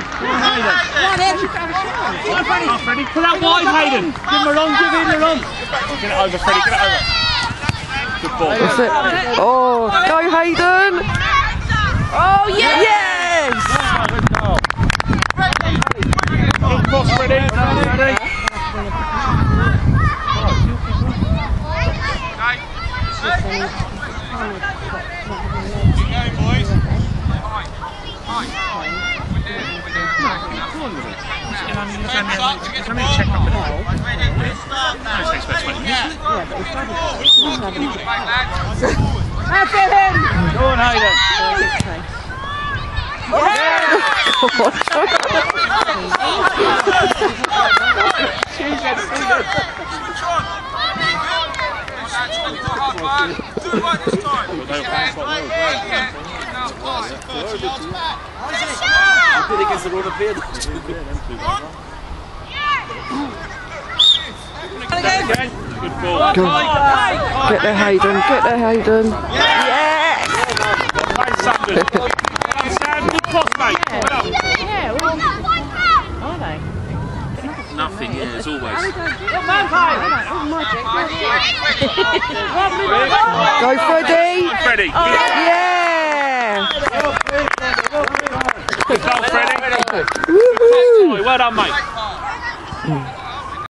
Freddie, pull out wide, Hayden. Give him a run, give him a run. Get it over, Freddie, get it over. Good ball. That's it. Oh, go Hayden. Oh, yes! Yes! Good cross, Freddie. Freddie. Go on, Hayden. Good ball. Get there, Hayden. Get there, Hayden. Yes! Good cross, mate. Are they? Nothing here, as always. Go, Freddie. Freddie. Yeah! Good goal, Freddie. Well done, mate.